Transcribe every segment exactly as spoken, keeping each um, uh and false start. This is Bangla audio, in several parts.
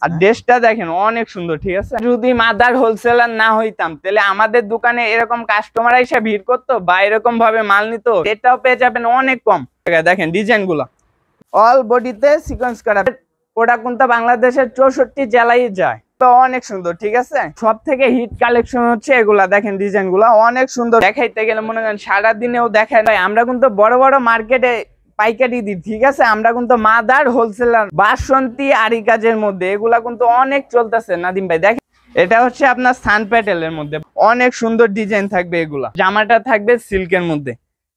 আর ড্রেসটা দেখেন অনেক সুন্দর, ঠিক আছে। যদি মাদার হোলসেলার না হইতাম তাহলে আমাদের দোকানে এরকম কাস্টমার এসে ভিড় করতো বা এরকম ভাবে মাল নিত, এটাও পেয়ে যাবেন অনেক কম। দেখেন ডিজাইন গুলো অল বডিতে সিকোয়েন্স করা, প্রোডাক্ট কিন্তু বাংলাদেশের চৌষট্টি জেলায় যায়, তো অনেক সুন্দর, ঠিক আছে। সব থেকে হিট কালেকশন হচ্ছে এগুলা, দেখেন ডিজাইন গুলা অনেক সুন্দর। দেখাইতে গেলে মনে করেন সারাদিনেও দেখায় না। আমরা কিন্তু বড় বড় মার্কেটে পাইকারি দিই, ঠিক আছে। আমরা কিন্তু মাদার হোলসেলার, বাসন্তী আরি কাজের মধ্যে এগুলা কিন্তু অনেক চলতেছে নাদিম ভাই। দেখেন এটা হচ্ছে আপনার সান প্যাটেলের মধ্যে অনেক সুন্দর ডিজাইন থাকবে। এগুলা জামাটা থাকবে সিল্কের মধ্যে,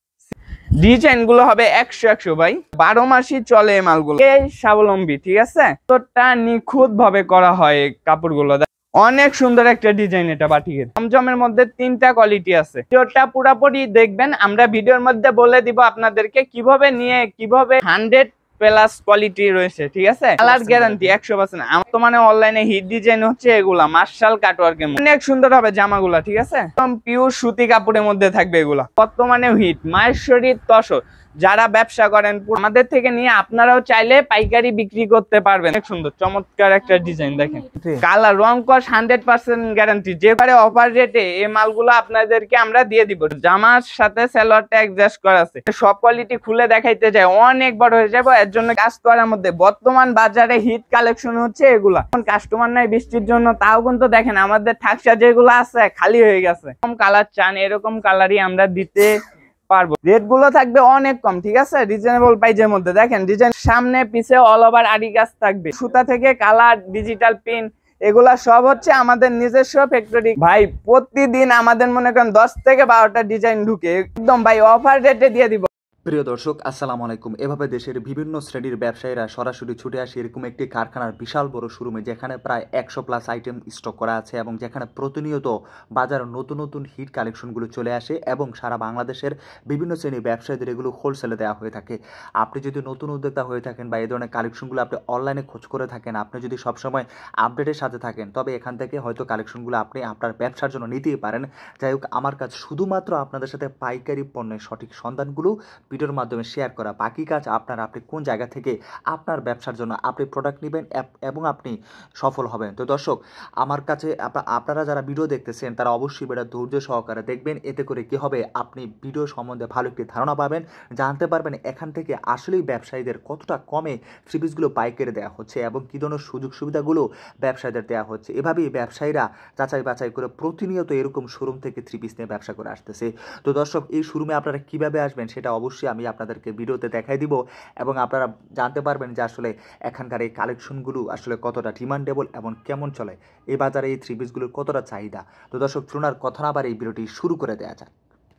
ডিজাইন গুলো হবে একশো একশো ভাই, বারো মাসই চলে এই মালগুলো। এই স্বাবলম্বী, ঠিক আছে, তোরটা নিখুঁত ভাবে করা হয় এই কাপড়গুলো। অনেক সুন্দর একটা ডিজাইন এটা বাটিকের। জমজমের মধ্যে তিনটা কোয়ালিটি আছে, ভিডিওটা পুরোপুরি দেখবেন। আমরা ভিডিওর মধ্যে বলে দিব আপনাদেরকে কিভাবে নিয়ে কিভাবে হান্ড্রেড প্লাস কোয়ালিটি রয়েছে, ঠিক আছে। কালার গ্যারান্টি একশো পার্সেন্ট। বর্তমানে অনলাইনে হিট ডিজাইন হচ্ছে এগুলা, মার্শাল কাটওয়ার্কের মধ্যে অনেক সুন্দর হবে জামাগুলা, ঠিক আছে। একদম পিওর সুতি কাপড়ের মধ্যে থাকবে এগুলা, বর্তমানে হিট। মায়েশ্বরীর তসর যারা ব্যবসা করেন আমাদের থেকে নিয়ে আপনারাও চাইলে পাইকারি বিক্রি করতে পারবেন। অনেক সুন্দর চমৎকার একটা ডিজাইন, দেখেন কালার রং কস হান্ড্রেড পার্সেন্ট গ্যারান্টি। যে পারে অফার রেটে এই মালগুলো আপনাদেরকে আমরা দিয়ে দিব। জামার সাথে সালোয়ারটা অ্যাডজাস্ট করা আছে, সব কোয়ালিটি খুলে দেখাইতে যায় অনেক বড় হয়ে যাবে। এর জন্য কাজ করার মধ্যে বর্তমান বাজারে হিট কালেকশন হচ্ছে এগুলা। এখন কাস্টমার নাই বৃষ্টির জন্য, তাও কিন্তু দেখেন আমাদের ঠাকসা যেগুলো আছে খালি হয়ে গেছে। এরকম কালার চান এরকম কালারই আমরা দিতে পারবো। রেট গুলো থাকবে অনেক কম, ঠিক আছে, রিজনেবল প্রাইসের মধ্যে। দেখেন ডিজাইন সামনে পিছে অল ওভার আরি কাজ থাকবে, সুতা থেকে কালার ডিজিটাল প্রিন্ট এগুলা সব হচ্ছে আমাদের নিজস্ব ফ্যাক্টরি ভাই। প্রতিদিন আমাদের মনে করেন দশ থেকে বারোটা ডিজাইন ঢুকে, একদম ভাই অফার রেটে দিয়ে দিব। প্রিয় দর্শক আসসালামু আলাইকুম। এভাবে দেশের বিভিন্ন শ্রেণীর ব্যবসায়ীরা সরাসরি ছুটে আসে এরকম একটি কারখানার বিশাল বড় শোরুমে, যেখানে প্রায় একশো প্লাস আইটেম স্টক করা আছে এবং যেখানে প্রতিনিয়ত বাজারে নতুন নতুন হিট কালেকশনগুলো চলে আসে এবং সারা বাংলাদেশের বিভিন্ন শ্রেণীর ব্যবসায়ীদের এগুলো হোলসেলে দেওয়া হয়ে থাকে। আপনি যদি নতুন উদ্যোক্তা হয়ে থাকেন বা এই ধরনের কালেকশনগুলো আপনি অনলাইনে খোঁজ করে থাকেন, আপনি যদি সবসময় আপডেটের সাথে থাকেন, তবে এখান থেকে হয়তো কালেকশনগুলো আপনি আপনার ব্যবসার জন্য নিতেই পারেন। যাই হোক, আমার কাজ শুধুমাত্র আপনাদের সাথে পাইকারি পণ্যের সঠিক সন্ধানগুলো ভিডিওর মাধ্যমে শেয়ার করা। বাকি কাজ আপনার, আপনি কোন জায়গা থেকে আপনার ব্যবসার জন্য আপনি প্রোডাক্ট নেবেন এবং আপনি সফল হবেন। তো দর্শক, আমার কাছে আপনারা যারা ভিডিও দেখতেছেন তারা অবশ্যই এটা ধৈর্য সহকারে দেখবেন। এতে করে কি হবে, আপনি ভিডিও সম্বন্ধে ভালো একটি ধারণা পাবেন, জানতে পারবেন এখান থেকে আসলেই ব্যবসায়ীদের কতটা কমে থ্রি পিসগুলো পাইকারি দেওয়া হচ্ছে এবং কী ধরনের সুযোগ সুবিধাগুলো ব্যবসায়ীদের দেওয়া হচ্ছে। এভাবেই ব্যবসায়ীরা যাচাই বাছাই করে প্রতিনিয়ত এরকম শোরুম থেকে থ্রি পিস নিয়ে ব্যবসা করে আসতেছে। তো দর্শক, এই শোরুমে আপনারা কীভাবে আসবেন সেটা অবশ্যই আমি আপনাদেরকে ভিডিওতে দেখাই দিব এবং আপনারা জানতে পারবেন যে আসলে এখানকার এই কালেকশনগুলো আসলে কতটা ডিমান্ডেবল এবং কেমন চলে, এই বাজারে এই থ্রি পিসগুলোর কতটা চাহিদা। তো দর্শক, চলুন কথা না বাড়িয়ে এই ভিডিওটি শুরু করে দেওয়া যাক।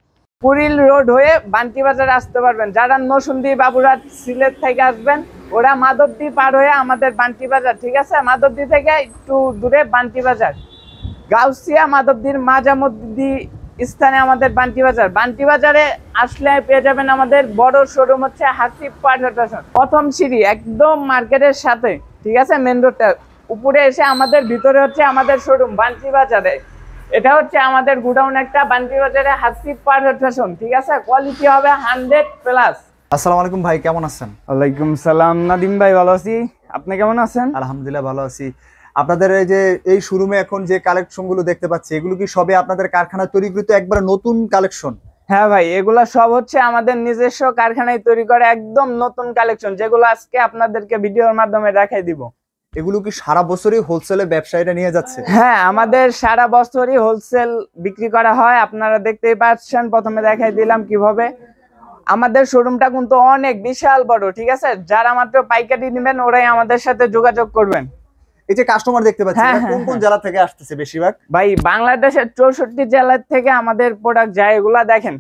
পুরিল রোড হয়ে বান্টি বাজারে আসতে পারবেন। যারা নরসিংদী বাবুরহাট সিলেট থেকে আসবেন ওরা মাধবদী পার হয়ে আমাদের বান্টি বাজার, ঠিক আছে। মাধবদী থেকে একটু দূরে বান্টি বাজার, গাউসিয়া মাধবদীর মাঝামধ্যি স্থানে আমাদের বান্টি বাজার। বান্টি বাজারে আসলে পেয়ে যাবেন আমাদের বড় শোরুম হচ্ছে হাসিব পারফেকশন, প্রথম সিঁড়ি একদম মার্কেটের সাথে, ঠিক আছে, মেন রোডটা উপরে এসে আমাদের ভিতরে হচ্ছে আমাদের শোরুম বান্টি বাজারে। এটা হচ্ছে আমাদের গুডাউন একটা, বান্টি বাজারে হাসিব পারফেকশন, ঠিক আছে। কোয়ালিটি হবে হান্ড্রেড প্লাস। আসসালামু আলাইকুম ভাই, কেমন আছেন? ওয়ালাইকুম সালাম নাদিম ভাই, ভালো আছি, আপনি কেমন আছেন? আলহামদুলিল্লাহ ভালো আছি। আপনাদের এই যে এই শোরুমে এখন যে কালেকশন গুলো দেখতে পাচ্ছি, এগুলো কি সবে আপনাদের কারখানায় তৈরিকৃত একবার নতুন কালেকশন? হ্যাঁ ভাই, এগুলা সব হচ্ছে আমাদের নিজস্ব কারখানায় তৈরি করে একদম নতুন কালেকশন, যেগুলো আজকে আপনাদেরকে ভিডিওর মাধ্যমে দেখাই দিব। এগুলো কি সারা বছরই হোলসেলে ব্যবসায়ীরা নিয়ে যাচ্ছে? হ্যাঁ, আমাদের সারা বছরই হোলসেল বিক্রি করা হয়। আপনারা দেখতেই পাচ্ছেন, প্রথমে দেখাই দিলাম কিভাবে। আমাদের শোরুমটা কিন্তু অনেক বিশাল বড়, ঠিক আছে। যারা মাত্র পাইকারি নেবেন ওরাই আমাদের সাথে যোগাযোগ করবেন। এই যে কাস্টমার দেখতে পাচ্ছি, কোন কোন জেলা থেকে আসতেছে বেশিরভাগ? ভাই বাংলাদেশের চৌষট্টি জেলা থেকে আমাদের প্রোডাক্ট যায়। এগুলা দেখেন,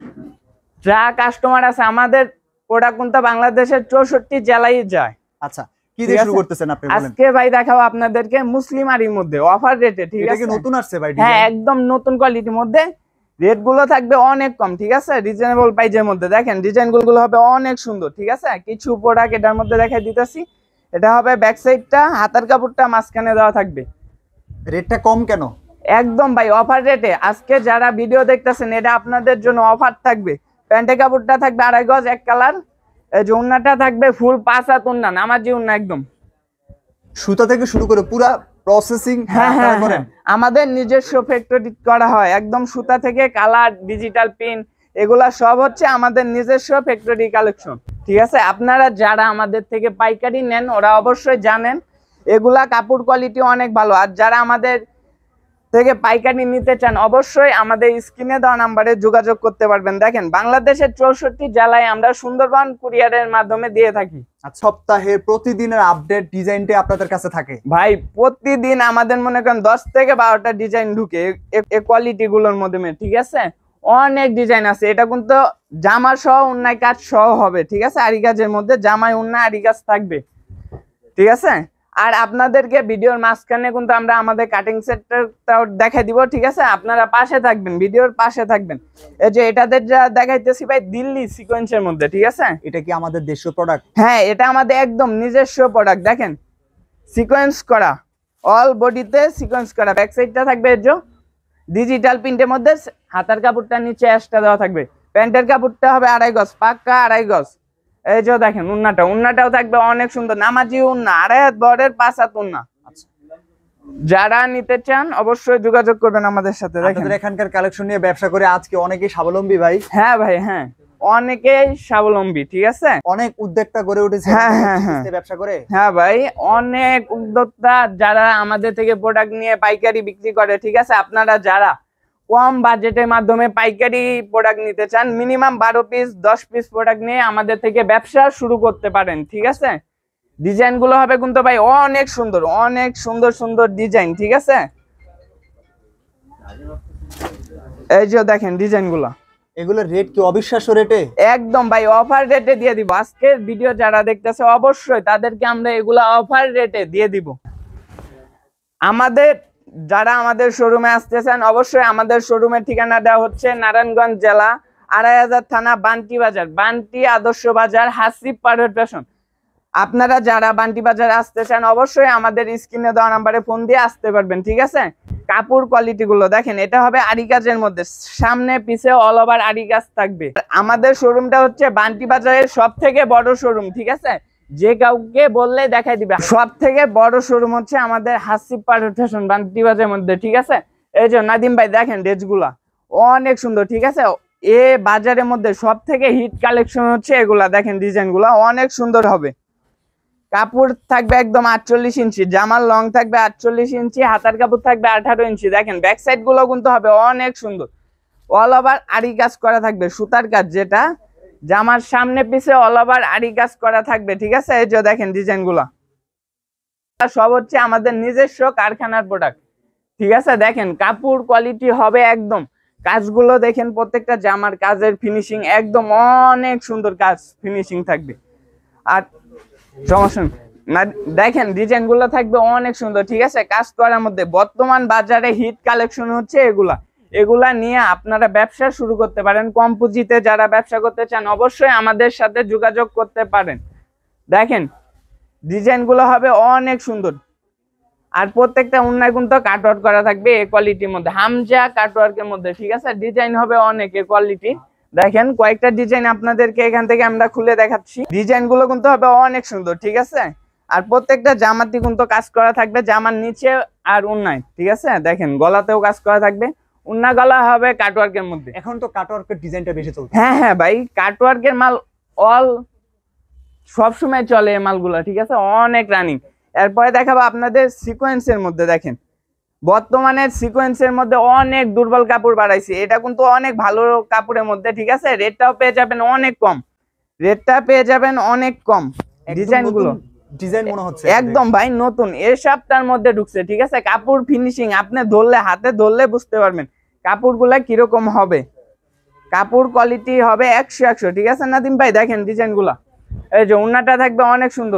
যা কাস্টমার আছে আমাদের প্রোডাক্ট কিন্তু বাংলাদেশের চৌষট্টি জেলায় যায়। আচ্ছা, কি দিয়ে শুরু করতেছেন আপনি বলেন? আজকে ভাই দেখাবো আপনাদেরকে মুসলিম আরির মধ্যে অফার রেটে, ঠিক আছে। এটা কি নতুন আসছে ভাই? হ্যাঁ, একদম নতুন কোয়ালিটির মধ্যে, রেট গুলো থাকবে অনেক কম, ঠিক আছে, রিজনেবল প্রাইসের মধ্যে। দেখেন ডিজাইন গুলো হবে অনেক সুন্দর, ঠিক আছে। কিছু প্রোডাক্ট এটার মধ্যে দেখাই দিতেছি। এটা হবে ব্যাক সাইডটা, হাতার কাপড়টা মাঝখানে দেওয়া থাকবে। রেটটা কম কেন? একদম ভাই অফার রেটে। আজকে যারা ভিডিও দেখতেছেন এটা আপনাদের জন্য অফার থাকবে। প্যান্টের কাপড়টা থাকবে আড়াই গজ এক কালার, এই যে ওন্নাটা থাকবে ফুল পাঁচ হাত ওন্না, নামাজি ওন্না একদম, সুতা থেকে শুরু করে পুরা প্রসেসিং হ্যাঁ হ্যাঁ করেন? আমাদের নিজস্ব ফ্যাক্টরি করা হয়, একদম সুতা থেকে কালার, ডিজিটাল প্রিন্ট, এগুলা সব হচ্ছে আমাদের নিজস্ব ফ্যাক্টরি কালেকশন। ঠিক আছে, আপনারা যারা আমাদের থেকে পাইকারি নেন ওরা অবশ্যই জানেন এগুলা কাপড় কোয়ালিটি অনেক ভালো। আর যারা আমাদের থেকে পাইকারি নিতে চান অবশ্যই আমাদের স্ক্রিনে দেওয়া নাম্বারে যোগাযোগ করতে পারবেন। দেখেন বাংলাদেশের চৌষট্টি জেলায় আমরা সুন্দরবন কুরিয়ারের মাধ্যমে দিয়ে থাকি। সপ্তাহের প্রতিদিনের আপডেট ডিজাইনটা আপনাদের কাছে থাকে ভাই? প্রতিদিন আমাদের মনে করেন দশ থেকে বারোটা ডিজাইন ঢুকে এই কোয়ালিটি গুলোর মধ্যে। ঠিক আছে, অনেক ডিজাইন আছে। এটা কিন্তু জামা সহ উন্নায় কাজ সহ হবে। ঠিক আছে, আরি কাজের মধ্যে জামায় উন্না আরি কাজ থাকবে। ঠিক আছে, আর আপনাদেরকে ভিডিওর মাঝখানে কিন্তু আমরা আমাদের কাটিং সেটটাও দেখাই দিব। ঠিক আছে, আপনারা পাশে থাকবেন, ভিডিওর পাশে থাকবেন। এই যে এটাদের যা দেখাইতেছি ভাই দিল্লি সিকোয়েন্সের মধ্যে। ঠিক আছে, এটা কি আমাদের দেশীয় প্রোডাক্ট? হ্যাঁ, এটা আমাদের একদম নিজস্ব প্রোডাক্ট। দেখেন সিকোয়েন্স করা, অল বডিতে সিকোয়েন্স করা। ব্যাক সাইডটা থাকবে এই যে ডিজিটাল প্রিন্টের মধ্যে, হাতার কাপড়টা নিচে এক্সট্রা দেওয়া থাকবে। প্যান্টের কাপড়টা হবে আড়াই গজ, পাক্কা আড়াই গজ। এই যে দেখেন উন্নাটা, উন্নাটাও থাকবে অনেক সুন্দর, নামাজি উন্না, আড়াই হাত বরের পাঁচ হাত উন্না। যারা নিতে চান অবশ্যই যোগাযোগ করবেন আমাদের সাথে। দেখেন এখানকার কালেকশন নিয়ে ব্যবসা করে আজকে অনেকেই স্বাবলম্বী ভাই। হ্যাঁ ভাই, হ্যাঁ অনেকেই স্বাবলম্বী। ঠিক আছে, অনেক উদ্যোক্তা গড়ে উঠেছে হ্যাঁ হ্যাঁ হ্যাঁ ব্যবসা করে। হ্যাঁ ভাই, অনেক উদ্যোক্তা যারা আমাদের থেকে প্রোডাক্ট নিয়ে পাইকারি বিক্রি করে। ঠিক আছে, আপনারা যারা কম বাজেটের মাধ্যমে পাইকারি প্রোডাক্ট নিতে চান, মিনিমাম বারো পিস দশ পিস প্রোডাক্ট নিয়ে আমাদের থেকে ব্যবসা শুরু করতে পারেন। ঠিক আছে, ডিজাইন গুলো হবে কিন্তু ভাই অনেক সুন্দর, অনেক সুন্দর সুন্দর ডিজাইন। ঠিক আছে, এই যে দেখেন ডিজাইন গুলো, এগুলোর রেট কি অবিশ্বাস্য রেটে? একদম ভাই অফার রেটে দিয়ে দিব। আজকের ভিডিও যারা দেখতেছে অবশ্যই তাদেরকে আমরা এগুলা অফার রেটে দিয়ে দিব। আমাদের যারা আমাদের শোরুমে আসতেছেন অবশ্যই আমাদের শোরুমের ঠিকানা দেওয়া হচ্ছে নারায়ণগঞ্জ জেলা, আড়াই হাজার থানা, বান্টি বাজার, বান্টি আদর্শ বাজার, হাসিব পারভেজ ফ্যাশন। আপনারা যারা বান্টি বাজার আসতে চান অবশ্যই আমাদের স্ক্রিনে দেওয়া নাম্বারে ফোন দিয়ে আসতে পারবেন। ঠিক আছে, কাপড় কোয়ালিটি গুলো দেখেন, এটা হবে আরি কাজের মধ্যে, সামনে পিছে অল ওভার আরি কাজ থাকবে। আমাদের শোরুমটা হচ্ছে বান্টি বাজারের সব থেকে বড় শোরুম। ঠিক আছে, যে কাউকে বললে দেখাই দিবে। সব থেকে বড় শোরুম হচ্ছে আমাদের হাসিব পারভেজ ফ্যাশন বান্টি বাজারের মধ্যে। ঠিক আছে, এই যে নাদিম ভাই দেখেন ড্রেস গুলা অনেক সুন্দর। ঠিক আছে, এ বাজারের মধ্যে সব থেকে হিট কালেকশন হচ্ছে এগুলা। দেখেন ডিজাইন গুলা অনেক সুন্দর হবে। কাপড় থাকবে একদম আটচল্লিশ ইঞ্চি, জামার লং থাকবে আটচল্লিশ ইঞ্চি, হাতার কাপড় থাকবে আঠারো ইঞ্চি। দেখেন ব্যাক সাইড গুলো কিন্তু হবে অনেক সুন্দর, অল ওভার আরি কাজ করা থাকবে, সুতার কাজ, যেটা জামার সামনে পিছে অল ওভার আরি কাজ করা থাকবে। ঠিক আছে, এই যে দেখেন ডিজাইন গুলা সব হচ্ছে আমাদের নিজস্ব কারখানার প্রোডাক্ট। ঠিক আছে, দেখেন কাপড় কোয়ালিটি হবে একদম, কাজগুলো দেখেন, প্রত্যেকটা জামার কাজের ফিনিশিং একদম অনেক সুন্দর কাজ ফিনিশিং থাকবে। আর সমস্যা না, দেখেন ডিজাইন গুলো থাকবে অনেক সুন্দর। ঠিক আছে, কাজ করার মধ্যে বর্তমান বাজারে হিট কালেকশন হচ্ছে এগুলা। এগুলা নিয়ে আপনারা ব্যবসা শুরু করতে পারেন। কম পুঁজিতে যারা ব্যবসা করতে চান অবশ্যই আমাদের সাথে যোগাযোগ করতে পারেন। দেখেন ডিজাইন গুলো হবে অনেক সুন্দর, আর প্রত্যেকটা উন্নয় কিন্তু কাটওয়ার্ক করা থাকবে এই কোয়ালিটির মধ্যে, হামজা কাটওয়ার্কের মধ্যে। ঠিক আছে, ডিজাইন হবে অনেক এই কোয়ালিটি। দেখেন কয়েকটা ডিজাইন আপনাদেরকে এখান থেকে আমরা খুলে দেখাচ্ছি। ডিজাইন গুলো কিন্তু হবে অনেক সুন্দর। ঠিক আছে, আর প্রত্যেকটা জামাতে কিন্তু কাজ করা থাকবে, জামার নিচে আর উন্নায়। ঠিক আছে, দেখেন গলাতেও কাজ করা থাকবে, উন্না গলা হবে কাটওয়ার্কের মধ্যে। এখন তো কাটওয়ার্কের ডিজাইনটা বেশি চলছে। হ্যাঁ হ্যাঁ ভাই, কাটওয়ার্কের মাল অল সবসময় চলে এই মালগুলা। ঠিক আছে, অনেক রানিং। এরপরে দেখাবো আপনাদের সিকোয়েন্সের মধ্যে। দেখেন বর্তমানে সিকোয়েন্সের মধ্যে অনেক দুর্বল কাপড় বাড়াইছে, এটা কিন্তু অনেক ভালো কাপড়ের মধ্যে। ঠিক আছে, রেটটাও পেয়ে যাবেন অনেক কম, রেটটা পেয়ে যাবেন অনেক কম। ডিজাইন গুলো ডিজাইন মনে হচ্ছে একদম ভাই নতুন, এই সপ্তাহের মধ্যে ঢুকছে। ঠিক আছে, কাপড় ফিনিশিং আপনি ধরলে, হাতে ধরলে বুঝতে পারবেন কাপড়গুলা কিরকম হবে। কাপড় কোয়ালিটি হবে একশো একশো। ঠিক আছে নাদিম ভাই, দেখেন ডিজাইন গুলা, এই যে উন্নাটা থাকবে অনেক সুন্দর,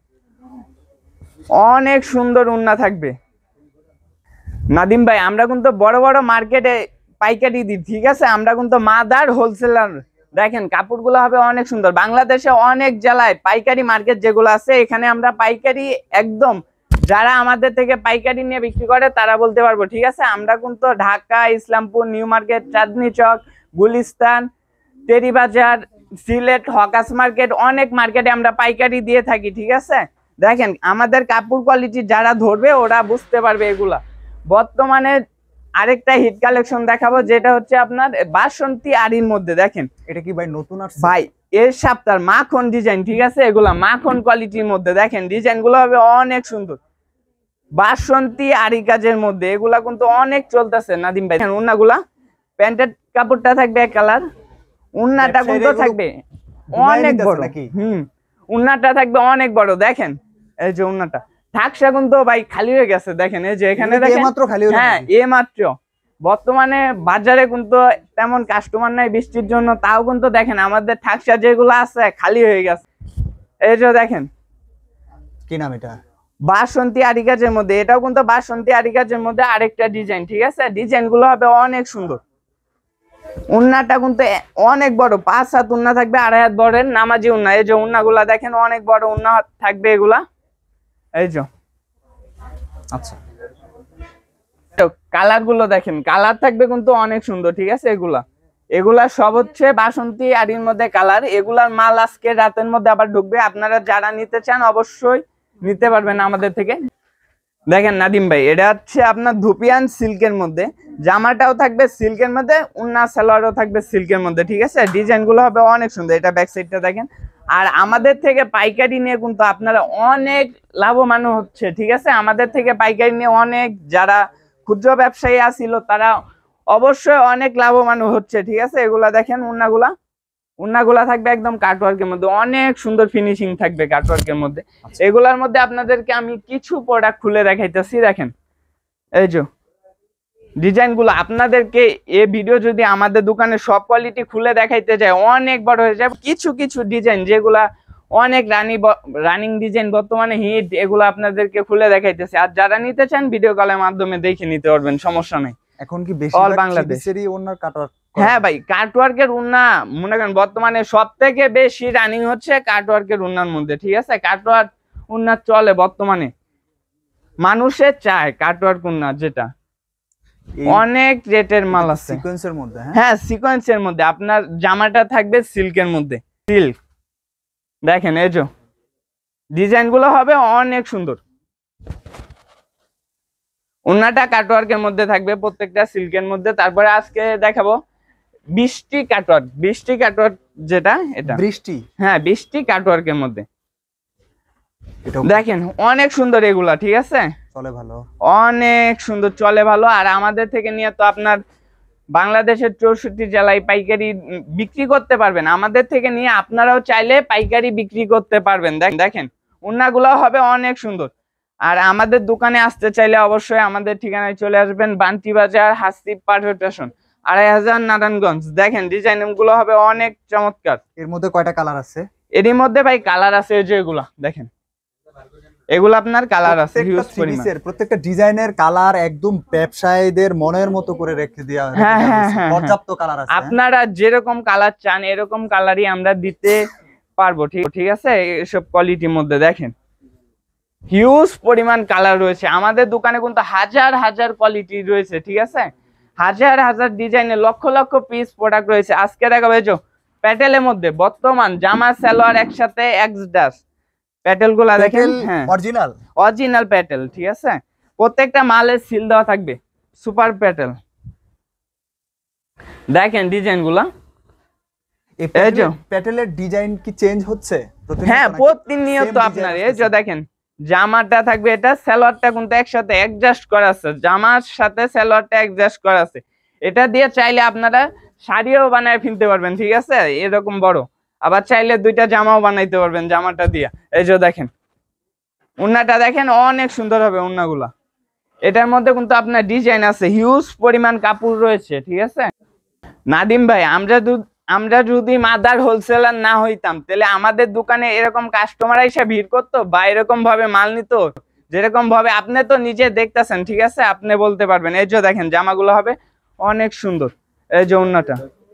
অনেক সুন্দর উন্না থাকবে। নাদিম ভাই আমরা কিন্তু বড় বড় মার্কেটে পাইকারি দিই। ঠিক আছে, আমরা কিন্তু মাদার হোলসেলার। দেখেন কাপড়গুলো হবে অনেক সুন্দর। বাংলাদেশে অনেক জেলায় পাইকারি মার্কেট যেগুলো আছে, এখানে আমরা পাইকারি একদম, যারা আমাদের থেকে পাইকারি নিয়ে বিক্রি করে তারা বলতে পারবো। ঠিক আছে, আমরা কিন্তু Dhaka, Islampur, new market, Chandni Chowk, Gulistan, Terribazar, Sylhet, hawkers market, অনেক মার্কেটে আমরা পাইকারি দিয়ে থাকি। ঠিক আছে, দেখেন আমাদের কাপড় কোয়ালিটি যারা ধরবে ওরা বুঝতে পারবে এগুলা। বর্তমানে আরেকটা হিট কালেকশন দেখাবো, যেটা হচ্ছে আপনার বাসন্তী আরির মধ্যে। দেখেন এটা কি ভাই নতুন আসছে? ভাই এর সপ্তাহ মাখন ডিজাইন, ঠিক আছে, এগুলা মাখন কোয়ালিটির মধ্যে। দেখেন ডিজাইন গুলো হবে অনেক সুন্দর, বাসন্তী আরি কাজের মধ্যে। এগুলা কিন্তু অনেক চলতেছে নাদিম ভাই। উন্নাগুলা প্যান্টের কাপড়টা থাকবে এক কালার, উন্নাটা কিন্তু থাকবে অনেক বড়। হুম উন্নাটা থাকবে অনেক বড়। দেখেন এই যে উন্নাটা ঠাকসা কিন্তু ভাই খালি হয়ে গেছে। দেখেন এই যে এখানে দেখেন মাত্র খালি, হ্যাঁ এ মাত্র। বর্তমানে বাজারে কিন্তু তেমন কাস্টমার নাই বৃষ্টির জন্য, তাও কিন্তু দেখেন আমাদের ঠাকসা যেগুলো আছে খালি হয়ে গেছে। এই যে দেখেন কি নাম এটা? বাসন্তী আরি কাজের মধ্যে। এটাও কিন্তু বাসন্তী আরি কাজের মধ্যে আরেকটা ডিজাইন, ঠিক আছে। ডিজাইন গুলো হবে অনেক সুন্দর। উন্নাটা কিন্তু অনেক বড়, পাঁচ হাত উন্না থাকবে, আড়াই হাত বড়ের নামাজি উন্না। এই যে উন্না গুলা দেখেন অনেক বড় উন্না থাকবে এগুলা। এই যে আচ্ছা কালার গুলো দেখেন, কালার থাকবে কিন্তু অনেক সুন্দর, ঠিক আছে। এগুলা এগুলা সব হচ্ছে বাসন্তী আরির মধ্যে কালার। এগুলার মাল আজকে রাতের মধ্যে আবার ঢুকবে। আপনারা যারা নিতে চান অবশ্যই নিতে পারবেন আমাদের থেকে। দেখেন নাদিম ভাই এটা হচ্ছে আপনার ধুপিয়ান সিল্কের মধ্যে, জামাটাও থাকবে সিল্কের মধ্যে, উন্না সালোয়ারও থাকবে সিল্কের মধ্যে, ঠিক আছে। ডিজাইন গুলো হবে অনেক সুন্দর। এটা ব্যাক সাইডটা দেখেন। আর আমাদের থেকে পাইকারি নিয়ে কিন্তু আপনারা অনেক লাভবান হচ্ছে, ঠিক আছে। আমাদের থেকে পাইকারি নিয়ে অনেক যারা ক্ষুদ্র ব্যবসায়ী আছিল তারা অবশ্যই অনেক লাভবান হচ্ছে, ঠিক আছে। এগুলা দেখেন উন্নাগুলা, উন্নাগুলা থাকবে একদম কাটওয়ার্কের মধ্যে, অনেক সুন্দর ফিনিশিং থাকবে কাটওয়ার্কের মধ্যে। এগুলার মধ্যে আপনাদেরকে আমি কিছু প্রোডাক্ট খুলে দেখাইতেছি। দেখেন এই যে ডিজাইন গুলো আপনাদেরকে এই ভিডিও যদি আমাদের দোকানে সব কোয়ালিটি খুলে দেখাইতে যায় অনেক বড় হয়ে যাবে। কিছু কিছু ডিজাইন যেগুলা অনেক রানি রানিং ডিজাইন বর্তমানে হিট, এগুলো আপনাদেরকে খুলে দেখাইতেছে। আর যারা নিতে চান ভিডিও কলের মাধ্যমে দেখে নিতে পারবেন, সমস্যা নাই। এখন কি বেশিরভাগ বাংলাদেশেরই ওনার কাটওয়ার্ক? হ্যাঁ ভাই কাটওয়ার্কের উন্না মনে করেন বর্তমানে সব থেকে বেশি রানিং হচ্ছে কাটওয়ার্কের উন্নার মধ্যে, ঠিক আছে। কাটওয়ার্ক উন্না চলে বর্তমানে, মানুষের চায় কাটওয়ার্ক উন্না, যেটা অনেক রেটের মাল আছে সিকোয়েন্সের মধ্যে। হ্যাঁ সিকোয়েন্সের মধ্যে আপনার জামাটা থাকবে সিল্কের মধ্যে, সিল্ক। দেখেন এই যে ডিজাইন গুলো হবে অনেক সুন্দর। উন্নাটা কাটওয়ার্কের মধ্যে থাকবে, প্রত্যেকটা সিল্কের মধ্যে। তারপরে আজকে দেখাবো বৃষ্টি কাটওয়ার্ক, বৃষ্টি কাটওয়ার্ক যেটা, এটা বৃষ্টি, হ্যাঁ বৃষ্টি কাটওয়ার্কের মধ্যে। দেখেন অনেক সুন্দর এগুলা, ঠিক আছে, চলে ভালো, অনেক সুন্দর চলে ভালো। আর আমাদের থেকে নিয়ে তো আপনার বাংলাদেশের চৌষট্টি জেলায় পাইকারি বিক্রি করতে পারবেন। আমাদের থেকে নিয়ে আপনারাও চাইলে পাইকারি বিক্রি করতে পারবেন। দেখেন উন্নাগুলো হবে অনেক সুন্দর। আর আমাদের দোকানে আসতে চাইলে অবশ্যই আমাদের ঠিকানায় চলে আসবেন, বান্টি বাজার, হাসিব পারফেক্ট স্টেশন, আড়াই হাজার, নারায়ণগঞ্জ। দেখেন ডিজাইন গুলো হবে অনেক চমৎকার। এর মধ্যে কয়টা কালার আছে? এরই মধ্যে ভাই কালার আছে যে এগুলা দেখেন, এগুলো আপনার কালার আছে হিউজ পরিমাণ। প্রত্যেকটা ডিজাইনের কালার একদম ব্যবসায়ীদের মনের মতো করে রেখে দেওয়া, হ্যাঁ হ্যাঁ হ্যাঁ পর্যাপ্ত কালার আছে। আপনারা যেরকম কালার চান এরকম কালারই আমরা দিতে পারবো, ঠিক ঠিক আছে। এসব কোয়ালিটির মধ্যে দেখেন হিউজ পরিমাণ কালার রয়েছে আমাদের দোকানে, কিন্তু হাজার হাজার কোয়ালিটি রয়েছে, ঠিক আছে। হাজার হাজার ডিজাইনের লক্ষ লক্ষ পিস প্রোডাক্ট রয়েছে। আজকে দেখাবো এই যে প্যাটেলের মধ্যে বর্তমান জামা সালোয়ার একসাথে এক্স ডাস প্যাটেল গুলা দেখেন, হ্যাঁ অরিজিনাল অরিজিনাল প্যাটেল, ঠিক আছে। প্রত্যেকটা মালের সিল দেওয়া থাকবে, সুপার প্যাটেল। দেখেন ডিজাইন গুলা, এই যে প্যাটেলের ডিজাইন কি চেঞ্জ হচ্ছে? হ্যাঁ প্রতিনিয়ত আপনার এই যে দেখেন জামাটা থাকবে, এটা সালোয়ারটা কিন্তু একসাথে অ্যাডজাস্ট করা আছে, জামার সাথে সালোয়ারটা অ্যাডজাস্ট করা আছে। এটা দিয়ে চাইলে আপনারা শাড়িও বানায় ফিনতে পারবেন, ঠিক আছে, এরকম বড়। আবার চাইলে দুইটা জামাও বানাইতে পারবেন জামাটা দিয়া। এই যে দেখেন উন্নাটা দেখেন অনেক সুন্দর হবে উন্নাগুলা। এটার মধ্যে কিন্তু আপনার ডিজাইন আছে, হিউজ পরিমাণ কাপড় রয়েছে, ঠিক আছে। নাদিম ভাই আমরা আমরা যদি মাদার হোলসেলার না হইতাম তাহলে আমাদের দোকানে এরকম কাস্টমার এসে ভিড় করতো বা এরকম ভাবে মাল নিত, যেরকম ভাবে আপনি তো নিজে দেখতেছেন, ঠিক আছে, আপনি বলতে পারবেন। এই যে দেখেন জামাগুলো হবে অনেক সুন্দর। এই যে উন্নাটা,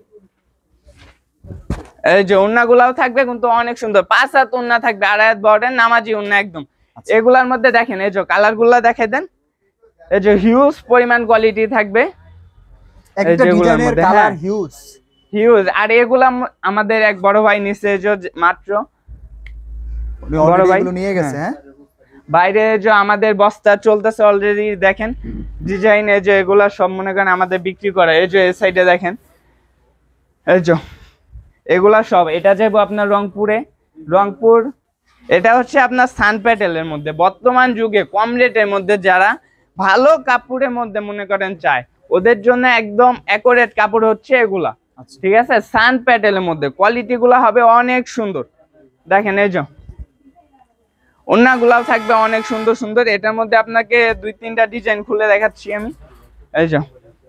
এই যে উন্নাগুলাও থাকবে কিন্তু অনেক সুন্দর, পাঁচ হাত উন্না থাকবে, আড়াই হাত বড়ের নামাজি উন্না একদম। এগুলার মধ্যে দেখেন এই যে কালার গুলা দেখাই দেন, এই যে হিউজ পরিমাণ কোয়ালিটি থাকবে, একটা ডিজাইনের কালার হিউজ হিউজ। আর এগুলা আমাদের এক বড় ভাই নিছে যে মাত্র, বড় ভাই নিয়ে গেছে। হ্যাঁ বাইরে যে আমাদের বস্তা চলতেছে অলরেডি দেখেন, ডিজাইন এই যে এগুলা সব মনে করেন আমাদের বিক্রি করা। এই যে এই সাইডে দেখেন, এই যে এগুলা সব, এটা যাবো আপনার রংপুরে, রংপুর। এটা হচ্ছে আপনার সান প্যাটেলের মধ্যে, বর্তমান যুগে কম রেটের মধ্যে যারা ভালো কাপড়ের মধ্যে মনে করেন চায়, ওদের জন্য একদম অ্যাকোরেট কাপড় হচ্ছে এগুলা। ঠিক আছে, সান প্যাটেলের মধ্যে কোয়ালিটি গুলা হবে অনেক সুন্দর। দেখেন এই যে ওড়নাগুলাও থাকবে অনেক সুন্দর সুন্দর। এটার মধ্যে আপনাকে দুই তিনটা ডিজাইন খুলে দেখাচ্ছি আমি। এই যে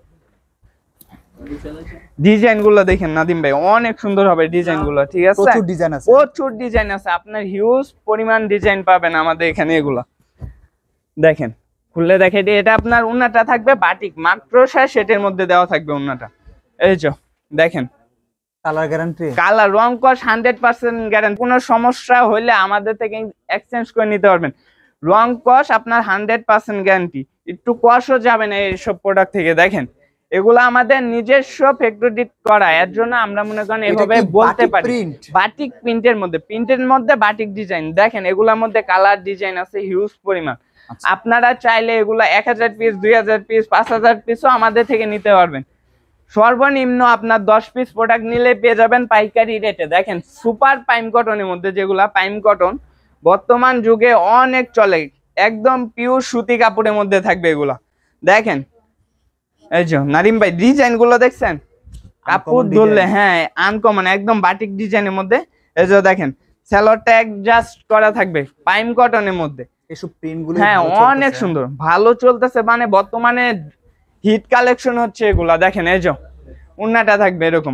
ডিজাইন গুলো দেখেন নাদিম ভাই, অনেক সুন্দর হবে ডিজাইন গুলো। ঠিক আছে, প্রচুর ডিজাইন আছে, প্রচুর ডিজাইন আছে, আপনার হিউজ পরিমাণ ডিজাইন পাবেন আমাদের এখানে। এগুলা দেখেন, খুললে দেখে দিই। এটা আপনার ওড়নাটা থাকবে বাটিক মাকড়সা সেটের মধ্যে দেওয়া থাকবে ওড়নাটা। এই যে দেখেন, কালার গ্যারান্টি, কালার রং কস হান্ড্রেড পার্সেন্ট গ্যারান্টি। কোনো সমস্যা হলে আমাদের থেকে এক্সচেঞ্জ করে নিতে পারবেন। রং কস আপনার হান্ড্রেড পার্সেন্ট গ্যারান্টি, একটু কসও যাবে না এইসব প্রোডাক্ট থেকে। দেখেন এগুলো আমাদের নিজস্ব ফ্যাক্টরি করা, এর জন্য আমরা মনে করেন এভাবে বলতে পারি বাটিক প্রিন্টের মধ্যে, প্রিন্টের মধ্যে বাটিক ডিজাইন। দেখেন এগুলোর মধ্যে কালার ডিজাইন আছে হিউজ পরিমাণ। আপনারা চাইলে এগুলা এক হাজার পিস, দুই হাজার পিস, পাঁচ হাজার পিসও আমাদের থেকে নিতে পারবেন। সর্বনিম্ন আপনার দশ পিস প্রোডাক্ট নিলে পেয়ে যাবেন পাইকারি রেটে। দেখেন সুপার পাইম কটনের মধ্যে, যেগুলা পাইম কটন বর্তমান যুগে অনেক চলে, একদম পিওর সুতি কাপড়ের মধ্যে থাকবে এগুলা। দেখেন এই যে নারিম ভাই ডিজাইন গুলো দেখছেন, কাপড় ধরলে হ্যাঁ আনকমন, একদম বাটিক ডিজাইনের মধ্যে। এই যে দেখেন সেলরটা অ্যাডজাস্ট করা থাকবে পাইম কটনের মধ্যে। এসব প্রিন্ট গুলো হ্যাঁ অনেক সুন্দর, ভালো চলতেছে, মানে বর্তমানে হিট কালেকশন হচ্ছে এগুলা। দেখেন এই যে ওড়নাটা থাকবে এরকম,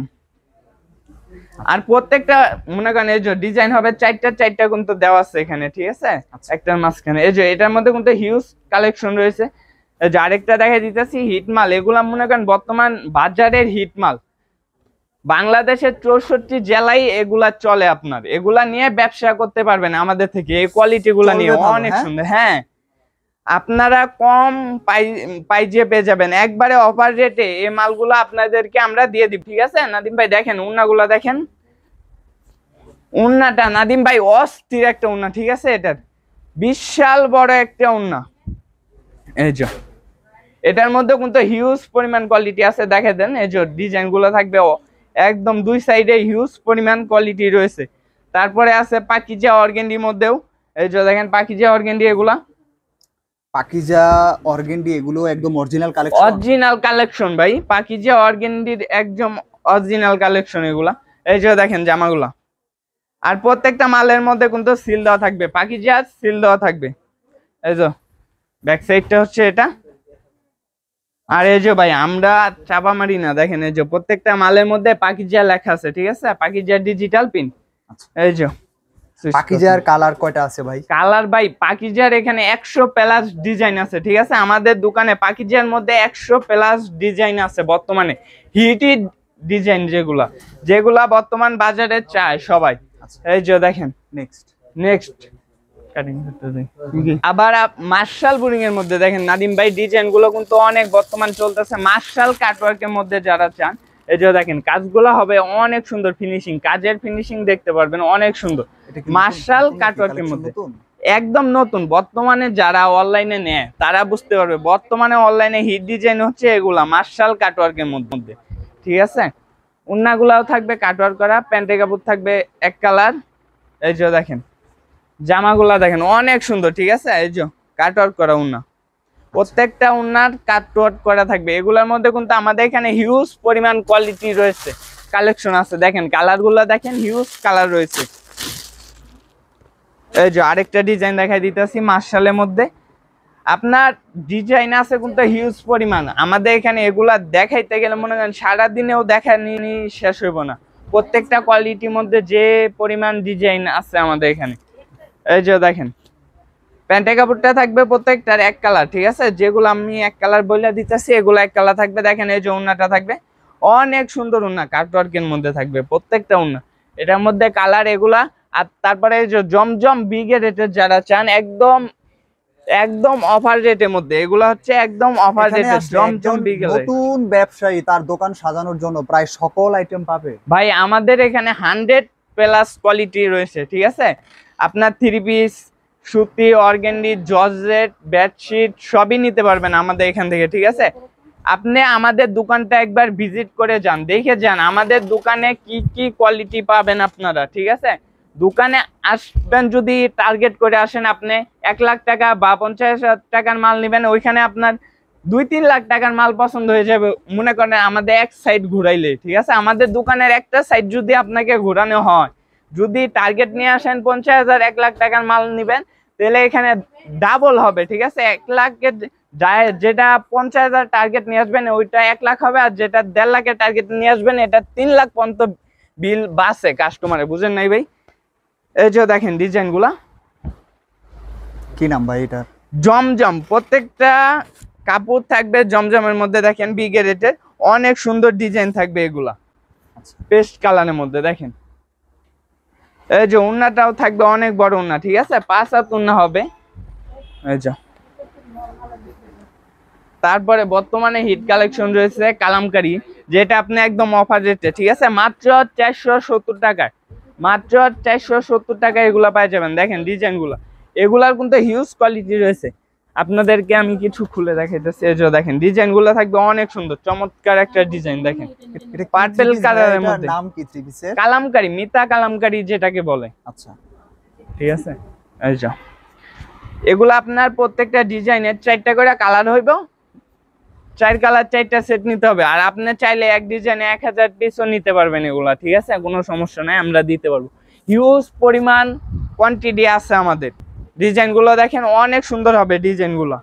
আর প্রত্যেকটা মনে করেন এই যে ডিজাইন হবে চারটা চারটা কিন্তু দেওয়া আছে এখানে। ঠিক আছে, একটার মাঝখানে এই যে এটার মধ্যে কিন্তু হিউজ কালেকশন রয়েছে। এই যে আরেকটা দেখে দিতেছি হিট মাল, এগুলা মনে করেন বর্তমান বাজারের হিট মাল, বাংলাদেশের চৌষট্টি জেলায় এগুলা চলে। আপনার এগুলা নিয়ে ব্যবসা করতে পারবেন আমাদের থেকে, এই কোয়ালিটি গুলা নিয়ে অনেক সুন্দর। হ্যাঁ আপনারা কম পাইজে পেয়ে যাবেন, একবারে অফার রেটে এই মালগুলো আপনাদেরকে আমরা দিয়ে দিব। ঠিক আছে নাদিম ভাই, দেখেন ওড়নাগুলো দেখেন, ওড়নাটা নাদিম ভাই অস্থির একটা ওড়না। ঠিক আছে, এটার বিশাল বড় একটা ওড়না। এই যে এটার মধ্যে কিন্তু হিউজ পরিমাণ কোয়ালিটি আছে, দেখে দেন। এই যে ডিজাইন গুলো থাকবে একদম দুই সাইডে হিউজ পরিমাণ কোয়ালিটি রয়েছে। তারপরে আছে পাকিজা অর্গেন্ডির মধ্যেও, এই যে দেখেন পাকিজা অর্গেন্ডি, এগুলা পাকিজা অর্গেন্ডি এগুলো একদম অরিজিনাল কালেকশন, অরিজিনাল কালেকশন ভাই। পাকিজা অর্গেন্ডির একদম অরিজিনাল কালেকশন এগুলা। এই যে দেখেন জামাগুলা, আর প্রত্যেকটা মালের মধ্যে কিন্তু সিল দেওয়া থাকবে, পাকিজা সিল দেওয়া থাকবে। এই যে ব্যাক সাইডটা হচ্ছে এটা। আর এই যে ভাই আমরা চাপা মারি না, দেখেন এই যে প্রত্যেকটা মালের মধ্যে পাকিজা লেখা আছে। ঠিক আছে, পাকিজা ডিজিটাল পিন। এই যে পাকিজার কালার কয়টা আছে ভাই? কালার ভাই পাকিজার এখানে একশো প্লাস ডিজাইন আছে। ঠিক আছে, আমাদের দোকানে পাকিজার মধ্যে একশো প্লাস ডিজাইন আছে বর্তমানে, হিট ডিজাইন যেগুলা যেগুলা বর্তমান বাজারে চায় সবাই। এই যে দেখেন নেক্সট নেক্সট আবার মার্শাল বুরিং এর মধ্যে দেখেন নাদিম ভাই, ডিজাইন গুলো কিন্তু অনেক বর্তমান চলতেছে। মার্শাল কাটওয়ার্কের মধ্যে যারা চান, এই যে দেখেন কাজগুলো হবে অনেক সুন্দর, ফিনিশিং কাজের ফিনিশিং দেখতে পারবেন অনেক সুন্দর। মার্শাল কাটওয়ার্কের মধ্যে একদম নতুন, বর্তমানে যারা অনলাইনে নেয় তারা বুঝতে পারবে বর্তমানে অনলাইনে হিট ডিজাইন হচ্ছে এগুলা মার্শাল কাটওয়ার্কের মধ্যে। ঠিক আছে, ওড়নাগুলাও থাকবে কাটওয়ার্ক করা, প্যান্টের কাপড় থাকবে এক কালার। এই যে দেখেন জামাগুলা দেখেন অনেক সুন্দর। ঠিক আছে, এই যে কাটওয়ার্ক করা ওড়না, প্রত্যেকটা ওড়নার কাটওয়ার্ক করা থাকবে। এগুলোর মধ্যে কিন্তু আমাদের এখানে হিউজ পরিমাণ কোয়ালিটি রয়েছে, কালেকশন আছে। দেখেন কালারগুলো দেখেন, হিউজ কালার রয়েছে। এই যে আরেকটা ডিজাইন দেখাই দিতেছি মার্শালের মধ্যে, আপনার ডিজাইন আছে কিন্তু হিউজ পরিমাণ আমাদের এখানে। এগুলা দেখাইতে গেলে মনে করেন সারাদিনেও দেখা নিয়ে শেষ হইব না, প্রত্যেকটা কোয়ালিটির মধ্যে যে পরিমাণ ডিজাইন আছে আমাদের এখানে। এই যে দেখেন প্যান্টের কাপড়টা থাকবে প্রত্যেকটার এক কালার। ঠিক আছে, যেগুলো আমি এক কালার বলে দিতেছি এগুলো এক কালার থাকবে। দেখেন এই যে ওড়নাটা থাকবে অনেক সুন্দর ওড়না, কাটওয়ার্কের মধ্যে থাকবে প্রত্যেকটা ওড়না, এটার মধ্যে কালার এগুলা। আর তারপরে এই যে জমজম বিগ রেটের যারা চান, একদম একদম অফার রেটের মধ্যে, এগুলা হচ্ছে একদম অফার রেটে জমজম বিগ রেট। নতুন ব্যবসায়ী তার দোকান সাজানোর জন্য প্রায় সকল আইটেম পাবে ভাই। আমাদের এখানে হান্ড্রেড প্লাস কোয়ালিটি রয়েছে। ঠিক আছে, আপনার থ্রি পিস, সুতি, অর্গেন্ডি, জর্জেট, বেডশিট সবই নিতে পারবেন আমাদের এখান থেকে, ঠিক আছে? আপনি আমাদের দোকানটা একবার ভিজিট করে যান, দেখে যান আমাদের দোকানে কি কি কোয়ালিটি পাবেন আপনারা, ঠিক আছে? দোকানে আসবেন যদি টার্গেট করে আসেন, আপনি এক লাখ টাকা বা পঞ্চাশ হাজার টাকার মাল নেবেন, ওইখানে আপনার দুই তিন লাখ টাকার মাল পছন্দ হয়ে যাবে মনে করেন আমাদের এক সাইড ঘুরাইলে, ঠিক আছে? আমাদের দোকানের একটা সাইড যদি আপনাকে ঘোরানো হয়, যদি টার্গেট নিয়ে আসেন পঞ্চাশ হাজার এক লাখ টাকার মাল নেবেন, তাহলে এখানে ডাবল হবে, ঠিক আছে? এক লাখের যেটা পঞ্চাশ হাজার টার্গেট নিয়ে আসবেন ওইটা এক লাখ হবে, আর যেটা দেড় লাখের টার্গেট নিয়ে আসবেন এটা তিন লাখ পর্যন্ত বিল বাসে কাস্টমারে, বুঝেন নাই ভাই? এই যে দেখেন ডিজাইন গুলা, কি নাম ভাই এটা? জমজম, প্রত্যেকটা কাপড় থাকবে জমজমের মধ্যে, দেখেন বিগ রেটের অনেক সুন্দর ডিজাইন থাকবে এগুলা, পেস্ট কালারের মধ্যে। দেখেন এই যে উন্নাটাও থাকবে অনেক বড় উন্না, ঠিক আছে? পাঁচ হাত উন্না হবে। এই যে তারপরে বর্তমানে হিট কালেকশন রয়েছে কালামকারী, যেটা আপনি একদম অফার রেটে, ঠিক আছে? মাত্র চারশো সত্তর টাকায়, মাত্র চারশো সত্তর টাকায় এগুলা পেয়ে যাবেন। দেখেন ডিজাইন গুলা, এগুলার কিন্তু হিউজ কোয়ালিটি রয়েছে, আপনাদেরকে আমি কিছু খুলে দেখাইতেছি। এই যে দেখেন ডিজাইন গুলা থাকবে অনেক সুন্দর, চমৎকার একটা ডিজাইন। দেখেন এটা পার্পল কালারের মধ্যে, নাম কি থ্রি পিসের? কালামকারী, মিতা কালামকারী যেটাকে বলে, আচ্ছা ঠিক আছে? এই যে এগুলা আপনার প্রত্যেকটা ডিজাইনের চারটা করে কালার হইব, চার কালার চারটা সেট নিতে হবে, আর আপনি চাইলে এক ডিজাইনে এক হাজার পিসও নিতে পারবেন এগুলা, ঠিক আছে? কোনো সমস্যা নাই, আমরা দিতে পারবো। হিউজ পরিমাণ কোয়ান্টিটি আছে আমাদের। ডিজাইন গুলো দেখেন অনেক সুন্দর হবে, ডিজাইন গুলো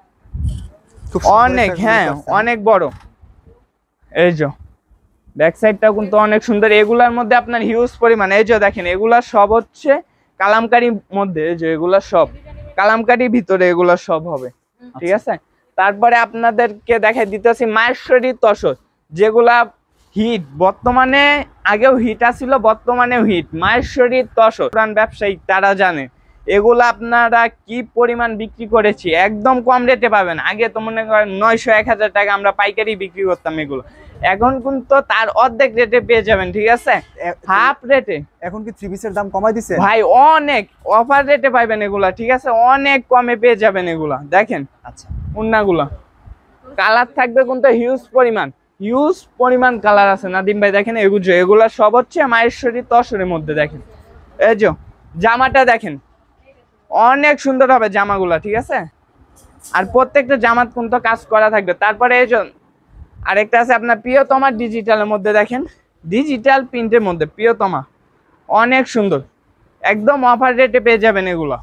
অনেক, হ্যাঁ অনেক বড়। এই যে ব্যাক সাইডটাও কিন্তু অনেক সুন্দর, এগুলার মধ্যে আপনার হিউজ পরিমাণ। এই যে দেখেন এগুলা সব হচ্ছে কালামকারীর মধ্যে, এই যে এগুলা সব কালামকারীর ভিতরে এগুলা সব হবে, ঠিক আছে? তারপরে আপনাদেরকে দেখাই দিতেছি মাহেশ্বরী তসর, যেগুলা হিট, বর্তমানে আগেও হিট আছিল, বর্তমানেও হিট। মাহেশ্বরী তসর পুরান ব্যবসায়ী তারা জানে এগুলো আপনারা কি পরিমাণ বিক্রি করেছি, একদম কম রেটে পাবেন। আগে তো মনে করেন নয়শো এক হাজার টাকা আমরা পাইকারি বিক্রি করতাম এগুলো, এখন কিন্তু তার অর্ধেক রেটে পেয়ে যাবেন, ঠিক আছে? হাফ রেটে। এখন কি থ্রি পিসের দাম কমাই দিছে ভাই? অনেক অফার রেটে পাইবেন এগুলা, ঠিক আছে? অনেক কমে পেয়ে যাবেন এগুলা। দেখেন আচ্ছা উন্নাগুলা কালার থাকবে কিন্তু হিউজ পরিমাণ, হিউজ পরিমাণ কালার আছে নাদিম ভাই। দেখেন এগুলো, এগুলা সব হচ্ছে মাহেশ্বরী তসরের মধ্যে। দেখেন এই যে জামাটা দেখেন অনেক সুন্দর হবে জামাগুলা, ঠিক আছে? আর প্রত্যেকটা জামাত কিন্তু কাজ করা থাকবে। তারপরে এই যে আরেকটা আছে আপনার প্রিয়তমা ডিজিটালের মধ্যে, দেখেন ডিজিটাল প্রিন্টের মধ্যে প্রিয়তমা, অনেক সুন্দর, একদম অফার রেটে পেয়ে যাবেন এগুলা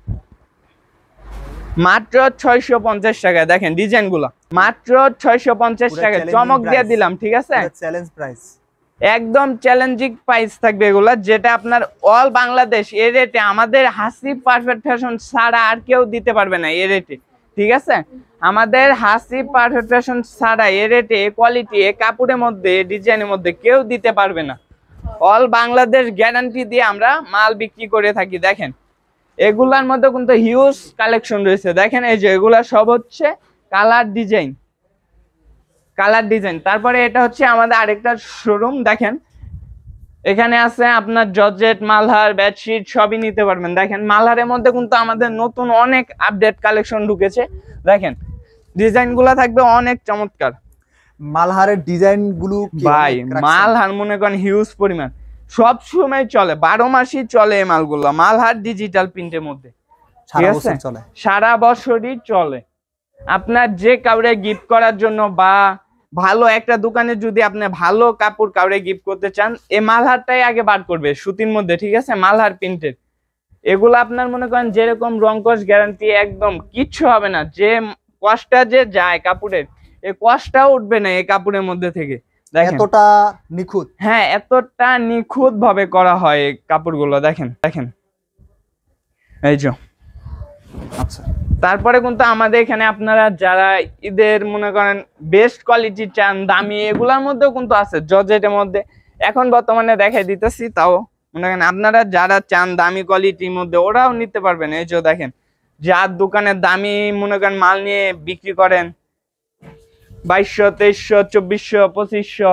মাত্র ছয়শো পঞ্চাশ টাকায়। দেখেন ডিজাইন গুলা মাত্র ছয়শো পঞ্চাশ টাকায়, চমক দিয়ে দিলাম, ঠিক আছে? চ্যালেঞ্জ প্রাইস, একদম চ্যালেঞ্জিং প্রাইস থাকবে এগুলা, যেটা আপনার অল বাংলাদেশ এ রেটে আমাদের হাসিব পারফেক্ট ফ্যাশন ছাড়া আর কেউ দিতে পারবে না এ রেটে, ঠিক আছে? আমাদের হাসিব পারফেক্ট ফ্যাশন ছাড়া এ রেটে, এ কোয়ালিটি, এ কাপড়ের মধ্যে, ডিজাইনের মধ্যে কেউ দিতে পারবে না। অল বাংলাদেশ গ্যারান্টি দিয়ে আমরা মাল বিক্রি করে থাকি। দেখেন এগুলার মধ্যে কিন্তু হিউজ কালেকশন রয়েছে। দেখেন এই যে এগুলা সব হচ্ছে কালার ডিজাইন, কালার ডিজাইন। তারপরে এটা হচ্ছে আমাদের আরেকটা শোরুম। দেখেন এখানে আছে আপনার জর্জেট, মালহার, বেডশিট সবই নিতে পারবেন। দেখেন মালহারের মধ্যে কিন্তু আমাদের নতুন অনেক আপডেট কালেকশন ঢুকেছে। দেখেন ডিজাইন গুলা থাকবে অনেক চমৎকার। মালহারের ডিজাইন গুলো ভাই মালহার মনে করেন হিউজ পরিমাণ, সব সময় চলে, বারো মাসই চলে এই মালগুলো। মালহার ডিজিটাল প্রিন্টের মধ্যে, ঠিক আছে? সারা বছরই চলে। আপনার যে কাউরে গিফট করার জন্য বা ভালো একটা দোকানে যদি আপনি ভালো কাপড় কাউরে গিফট করতে চান, এই মালহারটাই আগে বার করবে সুতির মধ্যে, ঠিক আছে? মালহার প্রিন্টের এগুলো আপনার মনে করেন যেরকম রংকশ গ্যারান্টি, একদম কিচ্ছু হবে না। যে কষ্টটা যে যায় কাপড়ের, এই কষ্টটাও উঠবে না এই কাপড়ের মধ্যে থেকে। দেখেন এতটা নিখুঁত, হ্যাঁ এতটা নিখুঁত ভাবে করা হয় এই কাপড়গুলো। দেখেন দেখেন এই যে। আচ্ছা তারপরে কিন্তু আমাদের এখানে আপনারা যারা ঈদের মনে করেন বেস্ট কোয়ালিটি চান, দামি, এগুলোর মধ্যেও কিন্তু আছে জর্জেটের মধ্যে। এখন বর্তমানে দেখাই দিতেছি, তাও মনে করেন আপনারা যারা চান দামি কোয়ালিটির মধ্যে ওরাও নিতে পারবেন। এই যে দেখেন যার দোকানে দামি মনে করেন মাল নিয়ে বিক্রি করেন বাইশশো, তেইশশো, চব্বিশশো, পঁচিশশো,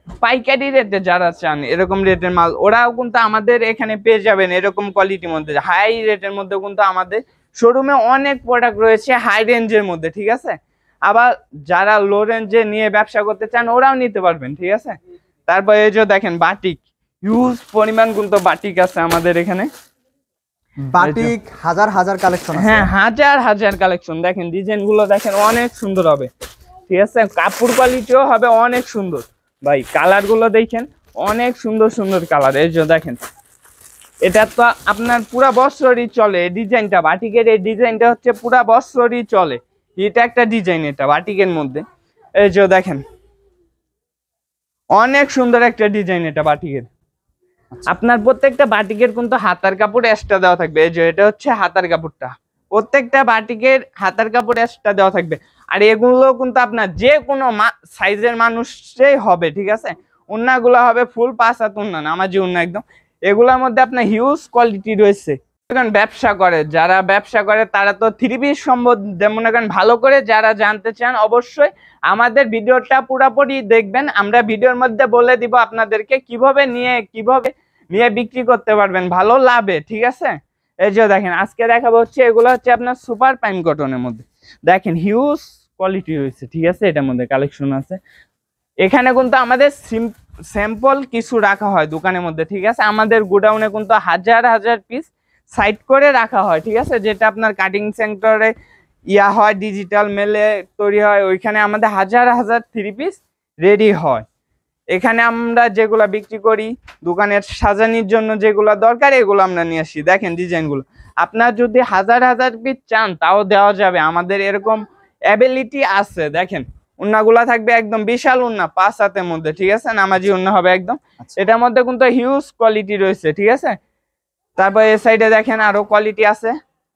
পাইকারি রেটে যারা চান এরকম রেটের মাল, ওরাও কিন্তু আমাদের এখানে পেয়ে যাবেন এরকম কোয়ালিটির মধ্যে, হাই রেটের মধ্যে কিন্তু আমাদের শোরুমে অনেক প্রোডাক্ট রয়েছে হাই রেঞ্জের মধ্যে, ঠিক আছে। আবার যারা লো রেঞ্জে নিয়ে ব্যবসা করতে চান ওরাও নিতে পারবেন, ঠিক আছে। তারপর এই যে দেখেন বাটিক, হিউজ পরিমাণ কিন্তু বাটিক আছে আমাদের এখানে। বাটিক হাজার হাজার কালেকশন আছে। হ্যাঁ, হাজার হাজার কালেকশন। দেখেন ডিজাইন গুলো দেখেন অনেক সুন্দর হবে, ঠিক আছে। কাপড় কোয়ালিটিও হবে অনেক সুন্দর ভাই। কালার গুলো দেখেন অনেক সুন্দর সুন্দর কালার। এই যে দেখেন এটা তো আপনার পুরা বছরই চলে এই ডিজাইনটা, বাটিকের এই ডিজাইনটা হচ্ছে পুরা বছরই চলে। এটা একটা ডিজাইন এটা বাটিকের মধ্যে। এই যে দেখেন অনেক সুন্দর একটা ডিজাইন এটা বাটিকের। আপনার প্রত্যেকটা বাটিকের কিন্তু হাতার কাপড় এক্সট্রা দেওয়া থাকবে। এই যে এটা হচ্ছে হাতার কাপড়টা, প্রত্যেকটা বাটিকের হাতার কাপড় এক্সট্রা দেওয়া থাকবে। আর এগুলো কিন্তু আপনার যে কোনো সাইজের মানুষই হবে, ঠিক আছে। উন্নাগুলো হবে ফুল পাঁচ হাত উন্না, নামাজি উন্না একদম। এগুলোর মধ্যে আপনার হিউজ কোয়ালিটি রয়েছে। এখন ব্যবসা করে যারা ব্যবসা করে তারা তো থ্রি পিস সম্বন্ধে মনে করেন ভালো করে যারা জানতে চান অবশ্যই আমাদের ভিডিওটা পুরোপুরি দেখবেন। আমরা ভিডিওর মধ্যে বলে দিব আপনাদেরকে কিভাবে নিয়ে কিভাবে নিয়ে বিক্রি করতে পারবেন ভালো লাভে, ঠিক আছে। এই যে দেখেন আজকে দেখাবো হচ্ছে এগুলো হচ্ছে আপনার সুপার পাইন কটনের মধ্যে। দেখেন হিউজ কোয়ালিটি রয়েছে, ঠিক আছে। এটার মধ্যে কালেকশন আছে। এখানে কিন্তু আমাদের স্যাম্পল কিছু রাখা হয় দোকানের মধ্যে, ঠিক আছে। আমাদের গোডাউনে কিন্তু হাজার হাজার পিস সাইড করে রাখা হয়, ঠিক আছে। যেটা আপনার কাটিং সেন্টারে ইয়া হয়, ডিজিটাল মেলে তৈরি হয়, ওইখানে আমাদের হাজার হাজার থ্রি পিস রেডি হয়। এখানে আমরা যেগুলা বিক্রি করি দোকানের সাজানির জন্য যেগুলো দরকার এগুলো আমরা নিয়ে আসি। দেখেন ডিজাইনগুলো আপনার যদি হাজার হাজার পিস চান তাও দেওয়া যাবে, আমাদের এরকম অ্যাবিলিটি আছে। দেখেন উন্নাগুলা থাকবে একদম বিশাল উন্না, পাঁচ হাতের মধ্যে, ঠিক আছে। নামাজি উন্না হবে একদম। এটার মধ্যে কিন্তু হিউজ কোয়ালিটি রয়েছে, ঠিক আছে। তারপর এই সাইডে দেখেন আরো কোয়ালিটি আছে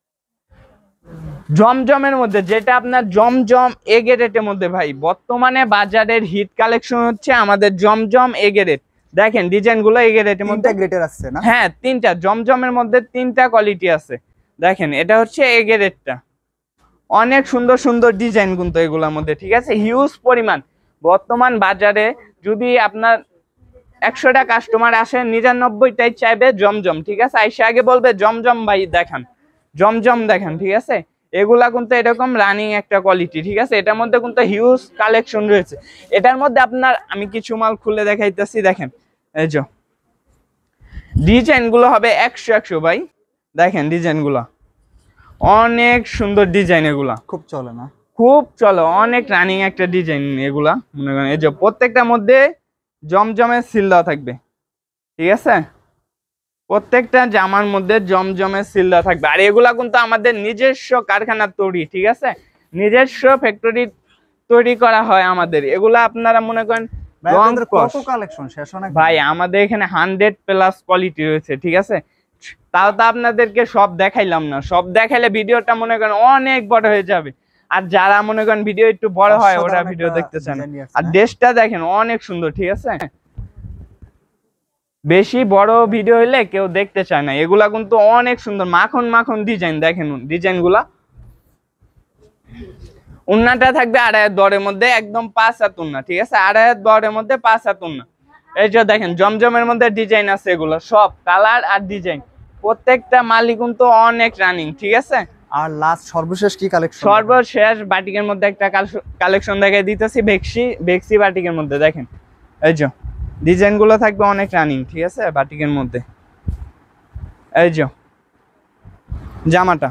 জমজমের মধ্যে, যেটা আপনার জমজম এ গ্রেডের মধ্যে ভাই বর্তমানে বাজারের হিট কালেকশন হচ্ছে আমাদের জমজম এ গ্রেড। দেখেন ডিজাইন গুলো এ গ্রেডের মধ্যে গ্রেডের আছে না? হ্যাঁ, তিনটা জমজমের মধ্যে তিনটা কোয়ালিটি আছে। দেখেন এটা হচ্ছে এ গ্রেডটা, অনেক সুন্দর সুন্দর ডিজাইন কিন্তু এগুলোর মধ্যে, ঠিক আছে। হিউজ পরিমাণ বর্তমান বাজারে যদি আপনার একশোটা কাস্টমার আসে নিরানব্বইটাই চাইবে জমজম, ঠিক আছে। আইসা আগে বলবে জমজম ভাই দেখান, জমজম দেখেন, ঠিক আছে। এগুলা কিন্তু এরকম রানিং একটা কোয়ালিটি, ঠিক আছে। এটার মধ্যে কিন্তু হিউজ কালেকশন রয়েছে। এটার মধ্যে আপনার আমি কিছু মাল খুলে দেখাইতেছি। দেখেন এই যে ডিজাইন গুলো হবে একশো একশো ভাই। দেখেন ডিজাইন গুলো অনেক সুন্দর ডিজাইন, এগুলা খুব চলে না? খুব চলে, অনেক রানিং একটা ডিজাইন এগুলা। মনে করেন এই যে প্রত্যেকটার মধ্যে জমজমের সিল দেওয়া থাকবে, ঠিক আছে। প্রত্যেকটা জামার মধ্যে জমজমের সিল দেওয়া থাকবে। আর এগুলা কিন্তু আমাদের নিজস্ব কারখানার তৈরি, ঠিক আছে। নিজস্ব ফ্যাক্টরি তৈরি করা হয় আমাদের এগুলা। আপনারা মনে করেন কত কালেকশন শেষ হয় না ভাই, আমাদের এখানে হান্ড্রেড প্লাস কোয়ালিটি রয়েছে, ঠিক আছে। তাও তো আপনাদেরকে সব দেখাইলাম না, সব দেখাইলে ভিডিওটা মনে করেন অনেক বড় হয়ে যাবে। আর যারা মনে করেন ভিডিও একটু বড় হয় ওরা ভিডিও দেখতে চান। আর ড্রেসটা দেখেন অনেক সুন্দর, ঠিক আছে। বেশি বড় ভিডিও হইলে কেউ দেখতে চায় না। এগুলা কিন্তু অনেক সুন্দর মাখন মাখন ডিজাইন। দেখেন ডিজাইন গুলা, উন্নাটা থাকবে আড়াই হাত বড়ের মধ্যে একদম পাঁচ হাত উন্না, ঠিক আছে। আড়াই হাত বড়ের মধ্যে পাঁচ হাত উন্না। এই যে দেখেন জমজমের মধ্যে ডিজাইন আছে, এগুলো সব কালার আর ডিজাইন প্রত্যেকটা মালই কিন্তু অনেক রানিং, ঠিক আছে। আর লাস্ট সর্বশেষ কি কালেকশন? সর্বশেষ বাটিকের মধ্যে একটা কালেকশন দেখাই দিতেছি, বেক্সি বেক্সি বাটিকের মধ্যে। দেখেন এই যে ডিজাইন গুলো থাকবে অনেক রানিং, ঠিক আছে। বাটিকের মধ্যে এই যে জামাটা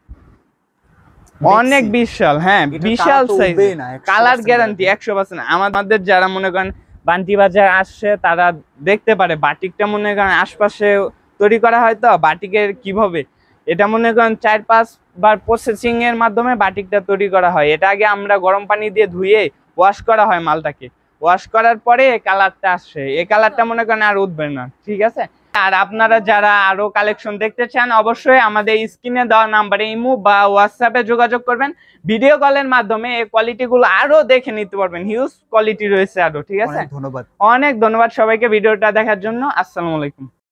অনেক বিশাল, হ্যাঁ বিশাল সাইজ, কালার গ্যারান্টি একশো পার্সেন্ট। আমাদের যারা মনে করেন বান্টি বাজার আসছে তারা দেখতে পারে বাটিকটা মনে করেন আশপাশে তৈরি করা হয়, তো বাটিকের কিভাবে এটা মনে করেন চার পাঁচ বার প্রসেসিং এর মাধ্যমে বাটিকটা তৈরি করা হয়। এটা আগে আমরা গরম পানি দিয়ে ধুয়ে ওয়াশ করা হয় মালটাকে, ওয়াশ করার পরে এই কালারটা আসে। এই কালারটা মনে করেন আর উঠবে না, ঠিক আছে। আর আপনারা যারা আরো কালেকশন দেখতে চান অবশ্যই আমাদের স্ক্রিনে দেওয়া নাম্বারে ইমো বা হোয়াটসঅ্যাপে যোগাযোগ করবেন। ভিডিও কলের মাধ্যমে এই কোয়ালিটি গুলো আরো দেখে নিতে পারবেন, হিউজ কোয়ালিটি রয়েছে আরো, ঠিক আছে। ধন্যবাদ, অনেক ধন্যবাদ সবাইকে ভিডিওটা দেখার জন্য। আসসালামু আলাইকুম।